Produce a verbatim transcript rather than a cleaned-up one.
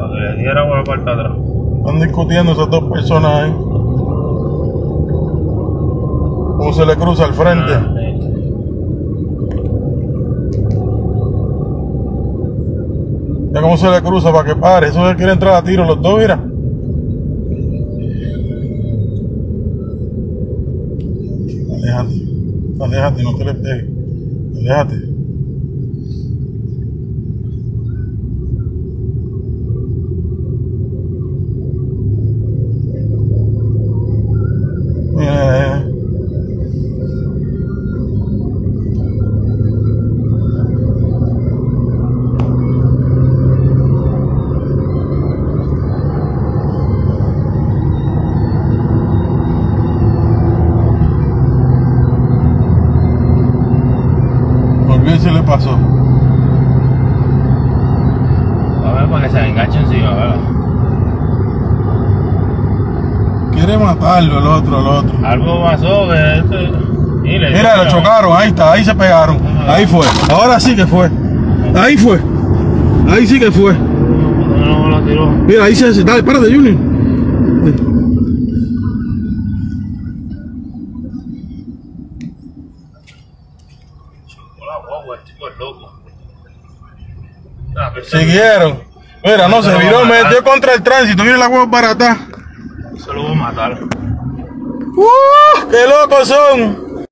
para que le diera por la parte de atrás. Están discutiendo esas dos personas ahí. ¿Cómo se le cruza al frente? Ah, sí. Ya cómo se le cruza para que pare. Eso es que quiere entrar a tiro los dos, mira. Aléjate. Aléjate, no te le pegues. Aléjate. Mira, se le pasó. A ver, para que se enganche encima, ¿verdad? Quiere matarlo el otro, el otro. Algo pasó que este... Mira, Mira, lo chocaron, ahí está, ahí se pegaron. Ahí fue, ahora sí que fue. Ahí fue. Ahí sí que fue. No, no lo tiró. Mira, ahí se... Dale, párate, Junior. Siguieron. Mira, no, se viró, metió contra el tránsito. Mira la huevo barata. Se lo voy a matar. ¡Uh! ¡Qué locos son!